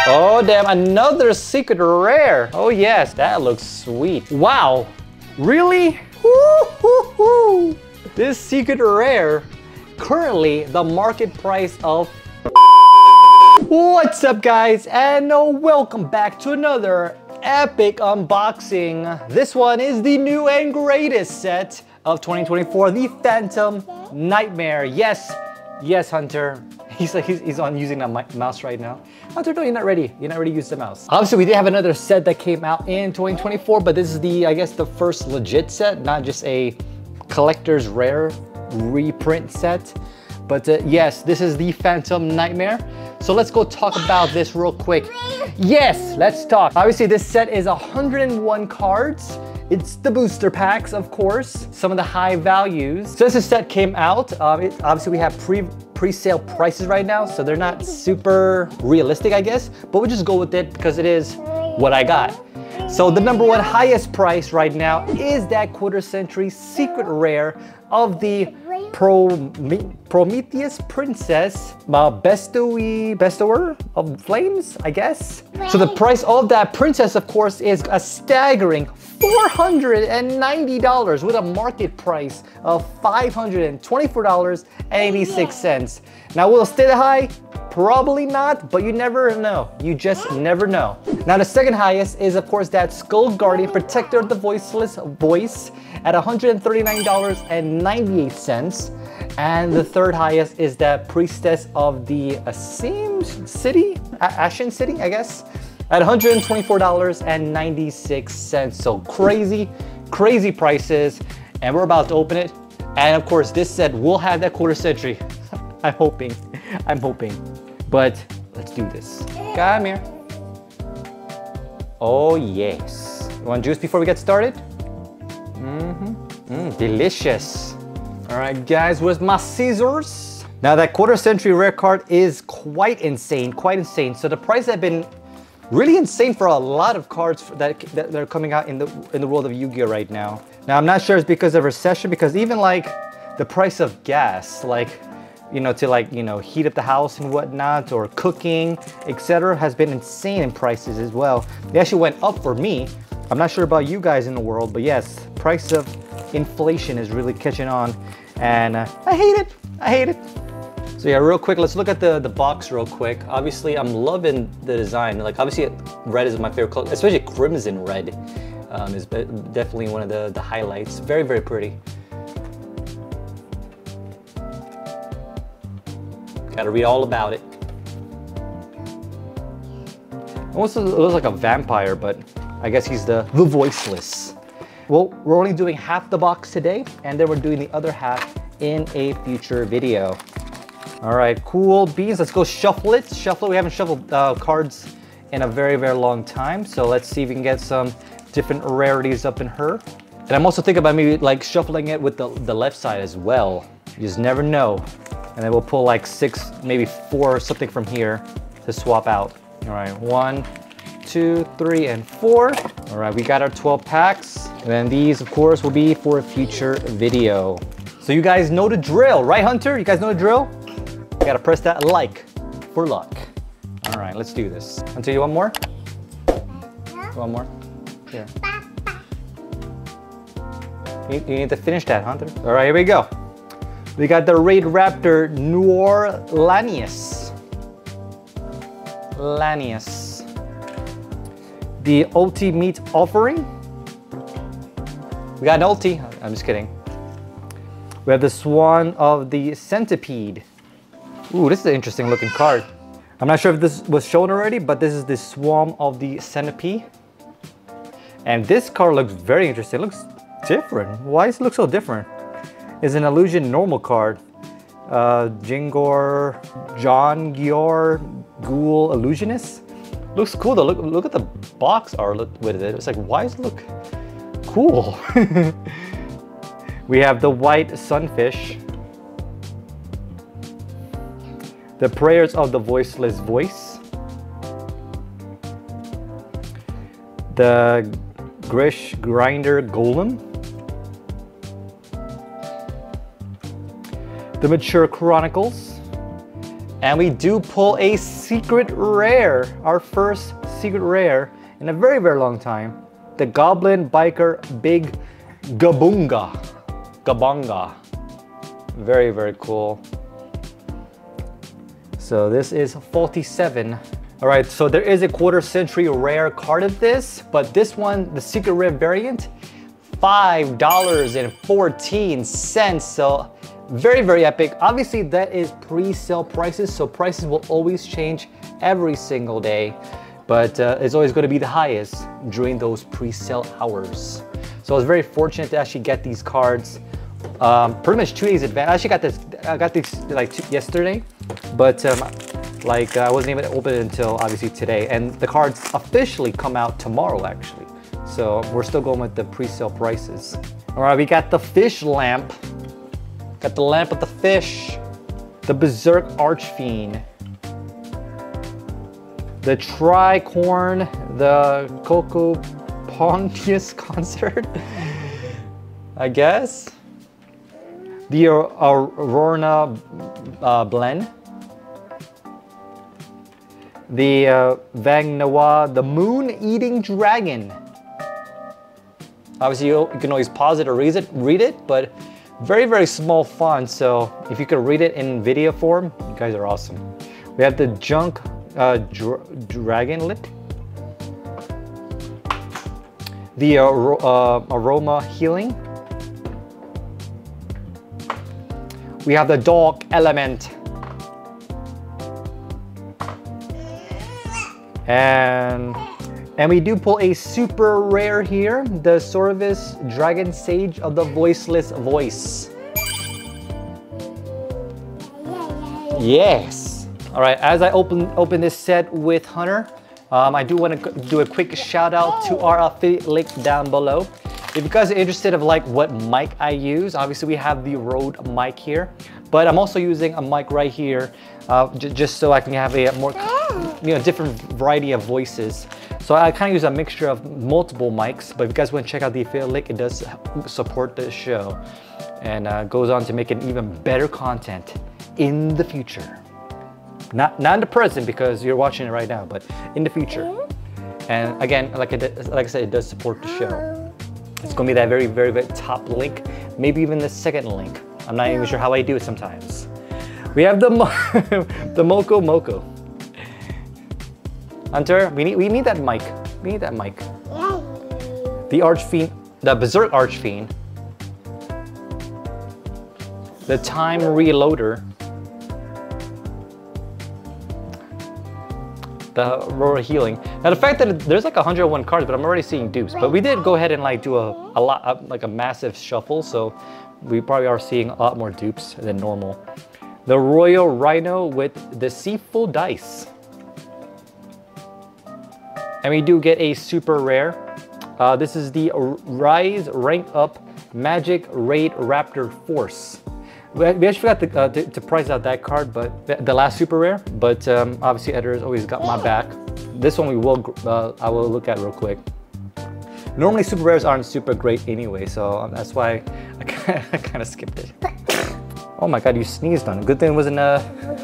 Oh damn, another secret rare. Oh yes, that looks sweet. Wow, really? Woo-hoo-hoo. This secret rare, currently the market price of... What's up guys, and welcome back to another epic unboxing. This one is the new and greatest set of 2024, the Phantom Nightmare. Yes, Hunter. He's on using that mouse right now. Hunter, no, you're not ready. You're not ready to use the mouse. Obviously, we did have another set that came out in 2024, but this is the, I guess, the first legit set, not just a collector's rare reprint set. But yes, this is the Phantom Nightmare. So let's go talk about this real quick. Yes, let's talk. Obviously, this set is 101 cards. It's the booster packs, of course, some of the high values. Since this set came out, obviously we have pre-sale prices right now, so they're not super realistic, I guess, but we'll just go with it because it is what I got. So the number one highest price right now is that quarter century secret rare of the Prometheus Princess, Bestower of Flames, I guess. So the price of that princess, of course, is a staggering $490 with a market price of $524.86. Now, will it stay that high? Probably not, but you never know. You just never know. Now, the second highest is, of course, that Skull Guardian Protector of the Voiceless Voice at $139.98. And the third highest is that Priestess of the Ashen City, I guess, at $124.96. So crazy prices, and we're about to open it. And of course, this set will have that quarter century. I'm hoping, but let's do this. Come here. Oh yes. You want juice before we get started? Delicious. All right, guys, where's my scissors? Now that quarter century rare card is quite insane. So the price has been really insane for a lot of cards that are coming out in the world of Yu-Gi-Oh right now. Now I'm not sure it's because of recession, because even like the price of gas, like, you know, to like, you know, heat up the house and whatnot, or cooking, etc., has been insane in prices as well. They actually went up for me. I'm not sure about you guys in the world, but yes, price of inflation is really catching on, and I hate it. So yeah, real quick, let's look at the box real quick. Obviously, I'm loving the design. Like, obviously, red is my favorite color, especially crimson red is definitely one of the highlights. Very, very pretty. Gotta read all about it. Almost looks like a vampire, but I guess he's the voiceless. Well, we're only doing half the box today, and then we're doing the other half in a future video. All right, cool beans. Let's go shuffle it. We haven't shuffled cards in a very, very long time. So let's see if we can get some different rarities up in her. And I'm also thinking about maybe like shuffling it with the left side as well. You just never know. And then we'll pull like 6, maybe 4, something from here to swap out. All right, 1, 2, 3, and 4. All right, we got our 12 packs. And then these, of course, will be for a future video. So you guys know the drill, right, Hunter? You guys know the drill? You gotta press that like for luck. All right, let's do this. Hunter, you want more? You want more? Here. You need to finish that, Hunter. All right, here we go. We got the Raid Raptor Noir Lanius. The Ultimate Offering. We got an ulti. I'm just kidding. We have the Swan of the Centipede. Ooh, this is an interesting looking card. I'm not sure if this was shown already, but this is the Swarm of the Centipede. And this card looks very interesting. It looks different. Why does it look so different? It's an illusion normal card. Jingor, John Gior, Ghoul Illusionist. Looks cool though. Look at the box art with it. It's like, why does it look cool? We have the White Sunfish. The Prayers of the Voiceless Voice. The Grish Grinder Golem. The Mature Chronicles. And we do pull a secret rare, our first secret rare in a very, very long time. The Goblin Biker Big Gabunga. Gabunga. Very, very cool. So this is 47. All right, so there is a quarter century rare card of this, but this one, the secret rare variant, $5.14. So very, very epic. Obviously that is pre-sale prices, so prices will always change every single day, but it's always going to be the highest during those pre-sale hours. So I was very fortunate to actually get these cards pretty much 2 days advance. I actually got these like yesterday, but I wasn't able to open it until obviously today, and the cards officially come out tomorrow actually. So we're still going with the pre-sale prices. All right, we got the fish lamp. Got the lamp with the fish. The Berserk Archfiend. The Tricorn. The Coco Pontius Concert. I guess. The Aurora Blend. The Vangnawa, the Moon-Eating Dragon. Obviously, you can always pause it or read it, but very, very small font. So if you could read it in video form, you guys are awesome. We have the Junk Dragonlet, the Aroma Healing. We have the Dog Element. And we do pull a super rare here, the Sorvis Dragon Sage of the Voiceless Voice. Yes. All right, as I open this set with Hunter, I do want to do a quick shout out to our affiliate link down below. If you guys are interested of like what mic I use, obviously we have the Rode mic here, but I'm also using a mic right here, just so I can have a more, different variety of voices. So I kind of use a mixture of multiple mics, but if you guys want to check out the affiliate link, it does support the show and goes on to make an even better content in the future. Not in the present because you're watching it right now, but in the future. And again, like I said, it does support the show. It's gonna be that very, very, very top link, maybe even the second link. I'm not even sure how I do it sometimes. We have the the Moko Moko. Hunter, we need that mic. We need that mic. The Archfiend, the Berserk Archfiend. The Time Reloader. The Aurora Healing. Now the fact that there's like 101 cards, but I'm already seeing dupes. But we did go ahead and like do a lot, like a massive shuffle, so we probably are seeing a lot more dupes than normal. The Royal Rhino with Deceitful Dice. And we do get a super rare. This is the Rise Rank Up Magic Raid Raptor Force. We actually forgot to price out that card, but the last super rare. But obviously, editors always got my back. This one I will look at real quick. Normally, super rares aren't super great anyway, so that's why I kind of skipped it. Oh my God, you sneezed on it. Good thing it wasn't a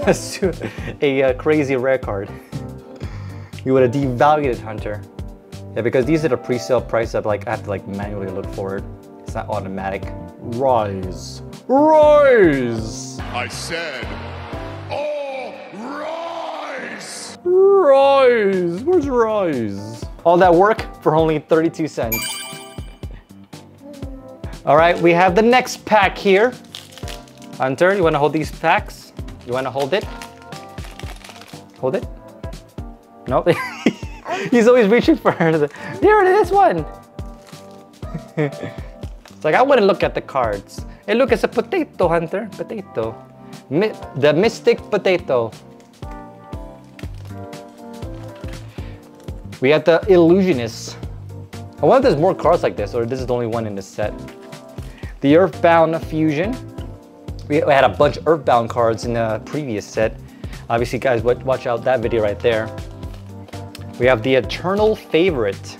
crazy rare card. You would have devalued it, Hunter. Yeah, because these are the pre-sale price. I have to like manually look for it. It's not automatic. Rise. Rise! I said, oh, rise! Rise! Where's Rise? All that work for only 32 cents. All right, we have the next pack here. Hunter, you wanna hold these packs? You wanna hold it? Hold it? No? He's always reaching for her. Here it is, one! It's like, I wouldn't look at the cards. Hey, look, it's a potato, Hunter. Potato. The Mystic Potato. We have the Illusionist. I wonder if there's more cards like this, or this is the only one in this set. The Earthbound Fusion. We had a bunch of Earthbound cards in the previous set. Obviously, guys, watch out that video right there. We have the Eternal Favorite.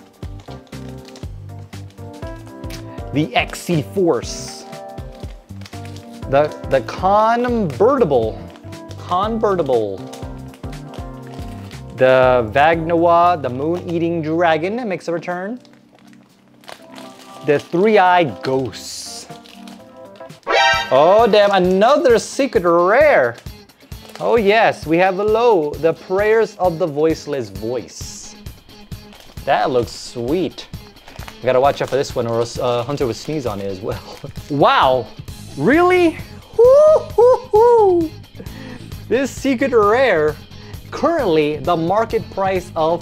The XC Force. The Convertible convertible. The Vagnoa, the moon-eating dragon, makes a return. The three-eyed ghost. Oh damn, another secret rare. Oh yes, we have below the prayers of the voiceless voice. That looks sweet. We gotta watch out for this one or else Hunter would sneeze on it as well. Wow, really? Woo-hoo-hoo. This secret rare, currently the market price of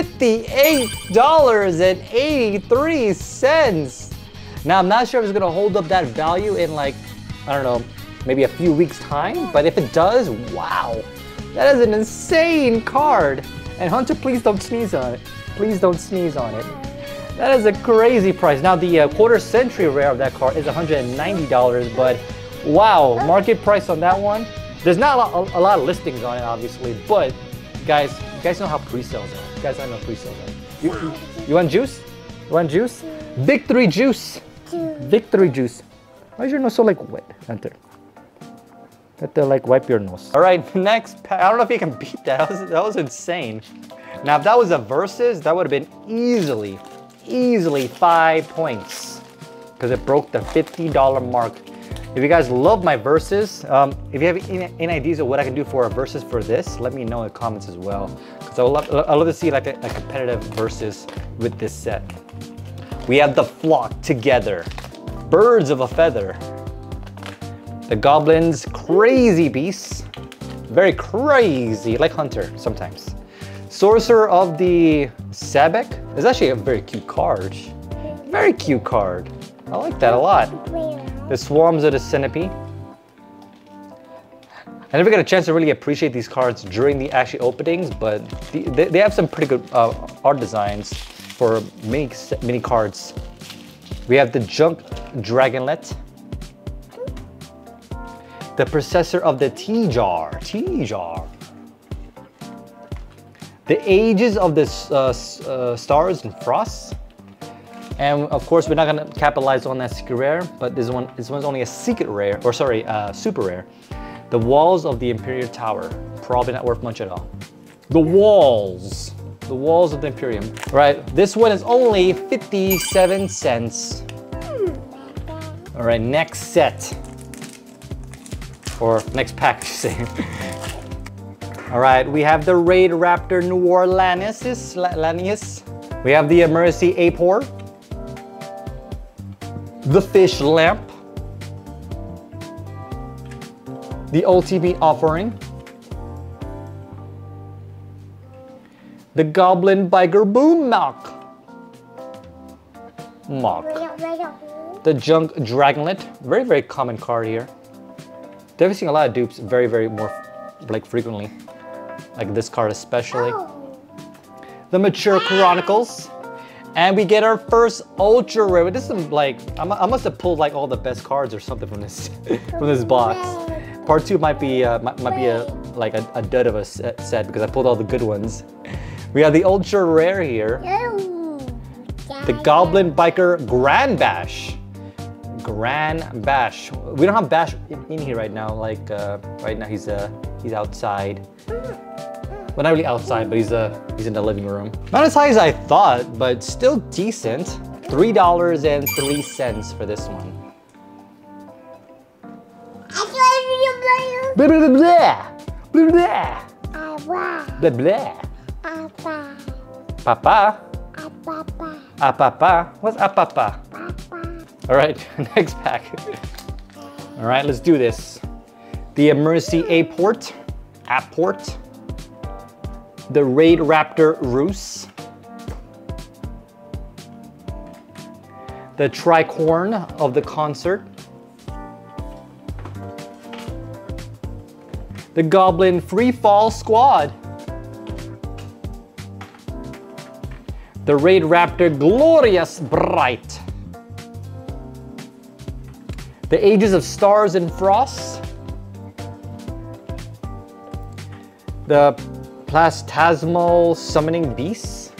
$58.83. Now I'm not sure if it's gonna hold up that value in like, I don't know, maybe a few weeks time, but if it does, wow, that is an insane card. And Hunter, please don't sneeze on it. Please don't sneeze on it. That is a crazy price. Now the quarter century rare of that card is $190, but wow, market price on that one. There's not a lot of listings on it, obviously, but guys, you guys know how pre-sales are. You guys know how pre-sales are. You want juice? You want juice? Victory juice. Victory juice. Why is your nose so like wet, Hunter? Have to like wipe your nose. All right, next pack. I don't know if you can beat that. That was insane. Now, if that was a versus, that would have been easily 5 points because it broke the $50 mark. If you guys love my verses, if you have any ideas of what I can do for a versus for this, let me know in the comments as well. Because I love to see like a competitive versus with this set. We have the flock together. Birds of a feather. The goblins, crazy beasts. Very crazy, like Hunter sometimes. Sorcerer of the Sabek is actually a very cute card. Very cute card. I like that a lot. The swarms of the centipede. I never got a chance to really appreciate these cards during the actual openings, but they have some pretty good art designs for mini cards. We have the Junk Dragonlet. The Processor of the T-Jar. The Ages of the Stars and Frost. And of course, we're not gonna capitalize on that secret rare, but this one's only a secret rare, or sorry, super rare. The Walls of the Imperial Tower. Probably not worth much at all. The walls of the Imperium. Right, this one is only 57 cents. All right, next set. Or next pack, I should say. All right, we have the Raid Raptor New Orleans. We have the Mercy Apor. The Fish Lamp. The Ultimate Offering. The Goblin Biker Boom Mock. The Junk Dragonlet. Very, very common card here. Definitely seeing a lot of dupes very more like frequently. Like this card especially. The Mature Chronicles. And we get our first ultra rare. This is like, I must have pulled like all the best cards or something from this from this box. Part 2 might be a dud of a set because I pulled all the good ones. We have the ultra rare here. The Goblin Biker Grand Bash. Grand Bash. We don't have Bash in here right now. Like right now he's outside. Well, not really outside, but he's in the living room. Not as high as I thought, but still decent. $3.03 for this one. Blah, blah, blah, blah, blah. Blah, blah. Papa. Apapa. What's apapa? All right, next pack. All right, let's do this. The Mercy Aport. The Raid Raptor Roos. The Tricorn of the Concert. The Goblin Free Fall Squad. The Raid Raptor Glorious Bright. The Ages of Stars and Frost. The Plastasmal Summoning Beasts.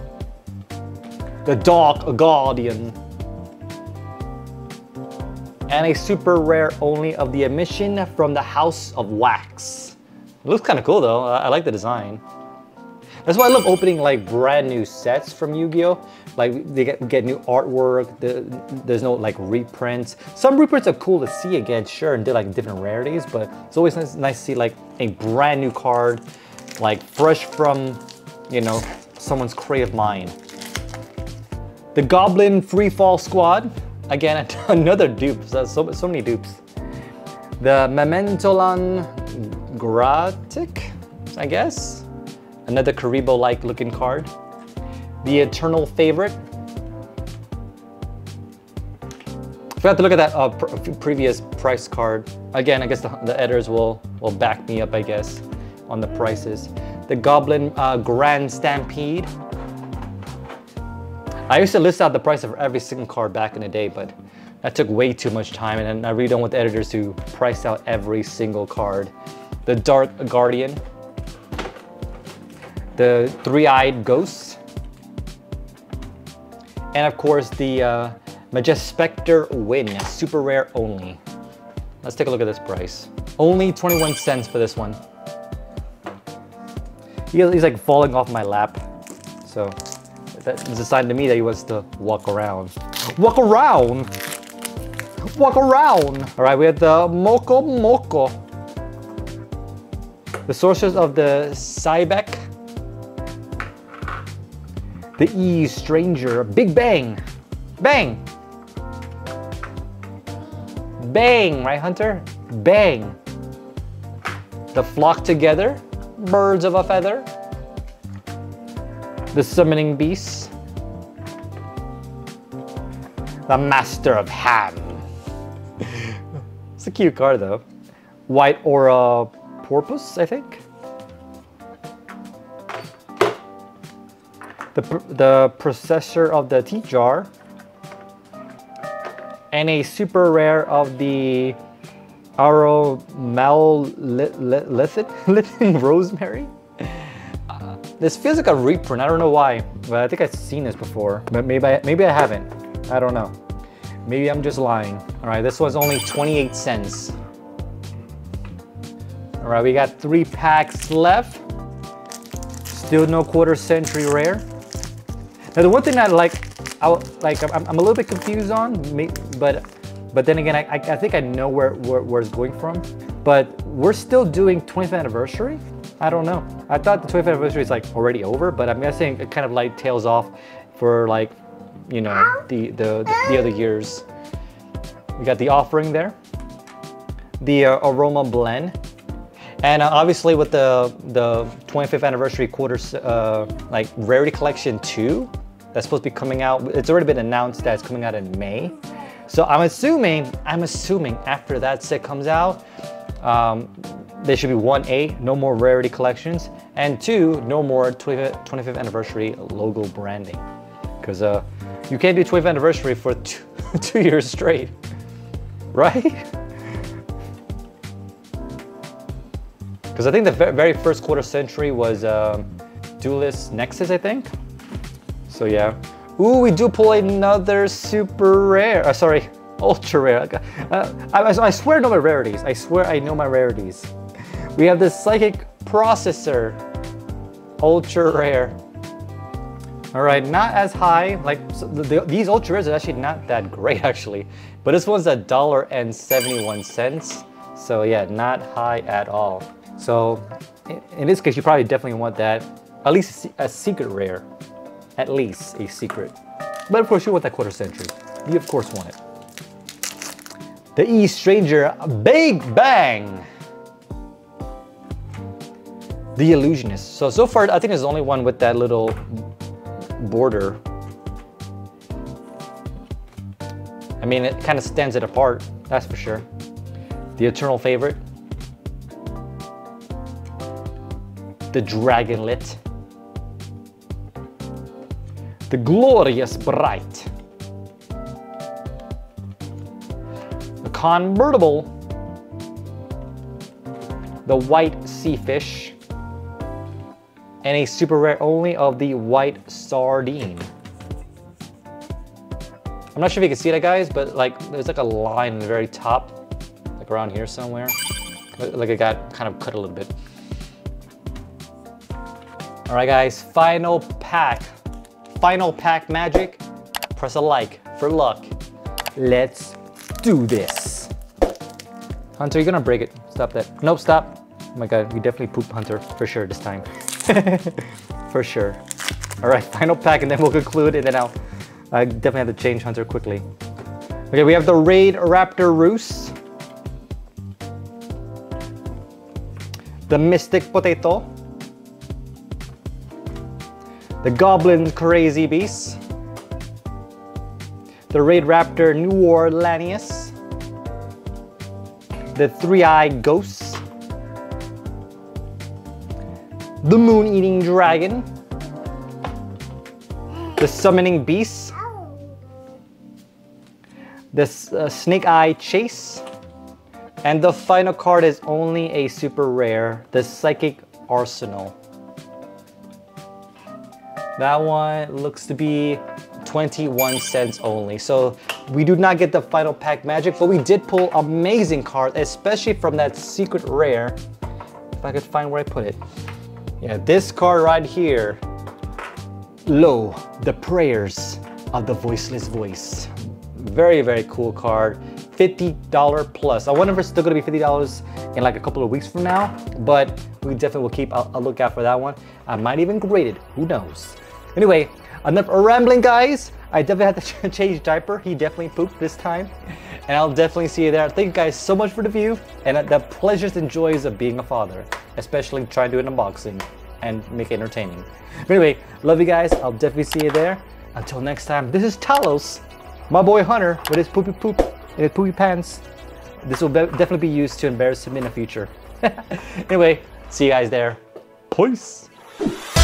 The Dark Guardian. And a super rare only of the emission from the House of Wax. It looks kind of cool though. I like the design. That's why I love opening like brand new sets from Yu-Gi-Oh! Like they get new artwork, there's no like reprints. Some reprints are cool to see again, sure, and they're like different rarities, but it's always nice to see like a brand new card, like fresh from, you know, someone's creative mind. The Goblin Free Fall Squad. Again, another dupe, so many dupes. The Mementolan Gratic, I guess. Another Karibo-like looking card. The Eternal Favorite. Forgot to look at that previous price card. Again, I guess the editors will back me up, I guess, on the prices. The Goblin Grand Stampede. I used to list out the price of every single card back in the day, but that took way too much time, and I really don't want the editors to price out every single card. The Dark Guardian. The Three-Eyed Ghost. And of course the Majespector Win, super rare only. Let's take a look at this price. Only 21 cents for this one. He's like falling off my lap. So that's a sign to me that he wants to walk around. Walk around! Walk around! All right, we have the Moko Moko. The Sorcerers of the Cybec. The E Stranger, Big Bang. Bang! Bang, right, Hunter? Bang! The Flock Together, Birds of a Feather. The Summoning Beast. The Master of Ham. It's a cute card though. White Aura Porpoise, I think. The Processor of the Tea Jar. And a super rare of the Aromalithid Rosemary. This feels like a reprint, I don't know why, but I think I've seen this before. But maybe I haven't, I don't know. Maybe I'm just lying. All right, this one's only 28 cents. All right, we got 3 packs left. Still no quarter century rare. Now the one thing that I'm a little bit confused on, but then again, I think I know where it's going from. But we're still doing 25th anniversary? I don't know. I thought the 25th anniversary is like already over, but I'm guessing it kind of like tails off for like, you know, the other years. We got the Offering there, the Aroma Blend, and obviously with the 25th anniversary quarters like Rarity Collection 2 that's supposed to be coming out. It's already been announced that it's coming out in May. So I'm assuming after that set comes out, there should be 1A, no more Rarity Collections, and 2, no more 25th anniversary logo branding. Because you can't do 25th anniversary for 2 years straight, right? Because I think the very first quarter century was Duelist Nexus, I think. So yeah. Ooh, we do pull another super rare. Sorry, ultra rare. I swear I know my rarities. I swear I know my rarities. We have the Psychic Processor, ultra rare. All right, not as high. Like these ultra rares are actually not that great actually, but this one's $1.71. So yeah, not high at all. So in this case, you probably definitely want that, at least a secret rare, at least a secret. But of course, you want that quarter century. You of course want it. The E Stranger, Big Bang. The Illusionist. So far, I think there's only one with that little border. I mean, it kind of stands it apart, that's for sure. The Eternal Favorite. The Dragonlit. The Glorious Bright. The Convertible. The White Seafish. And a super rare only of the White Sardine. I'm not sure if you can see that, guys, but like there's like a line in the very top, like around here somewhere. Like it got kind of cut a little bit. All right, guys, final pack. Final pack magic. Press a like for luck. Let's do this. Hunter, you're gonna break it. Stop that. Nope, stop. Oh my God, we definitely pooped Hunter for sure this time. For sure. All right, final pack, and then we'll conclude, and then I definitely have to change Hunter quickly. Okay, we have the Raid Raptor Roos, the Mystic Potato, the Goblin Crazy Beast, the Raid Raptor New Orleanius, the Three-Eyed Ghost, the Moon-Eating Dragon, the Summoning Beast, the Snake-Eye Chase, and the final card is only a super rare, the Psychic Arsenal. That one looks to be 21 cents only. So we do not get the final pack magic, but we did pull amazing cards, especially from that secret rare. If I could find where I put it. Yeah, this card right here. Lo, the prayers of the voiceless voice. Very, very cool card. $50 plus. I wonder if it's still gonna be $50 in like a couple of weeks from now, but we definitely will keep a lookout for that one. I might even grade it, who knows. Anyway, enough rambling, guys. I definitely had to change diaper. He definitely pooped this time, and I'll definitely see you there. Thank you guys so much for the view and the pleasures and joys of being a father, especially trying to do an unboxing and make it entertaining. But anyway, love you guys. I'll definitely see you there. Until next time, this is Talos, my boy Hunter, with his poopy poop in his poopy pants. This will definitely be used to embarrass him in the future. Anyway, see you guys there. Peace.